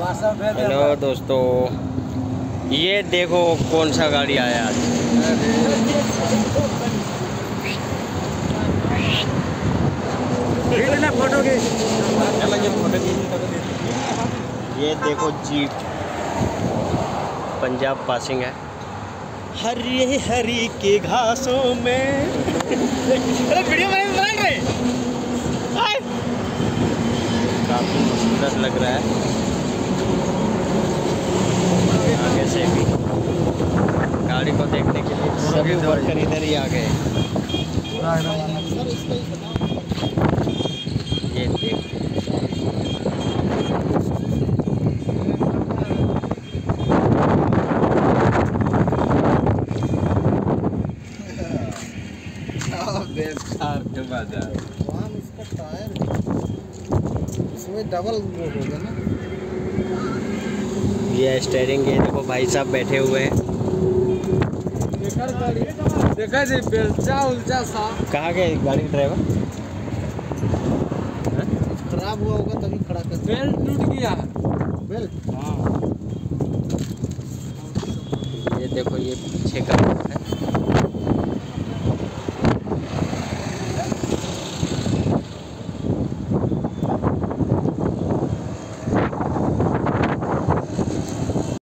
Hello दोस्तों, ये देखो कौन सा गाड़ी आया आज। ये देखो जीप पंजाब पासिंग है। हरी हरी के घासों में वीडियो बना रहे, काफी सुंदर लग रहा है। आगे से भी गाड़ी को देखने के लिए सभी वर्कर इधर ही आ गए। ये देख इसका टायर इसमें डबल वो होगा ना। ये स्टीयरिंग, ये देखो भाई साहब बैठे हुए हैं। देखा जी बेलचा उलचा सा। कहाँ गए गाड़ी ड्राइवर? खराब हुआ होगा तभी खड़ा कर। बेल्ट टूट गया। बेल्ट? हाँ।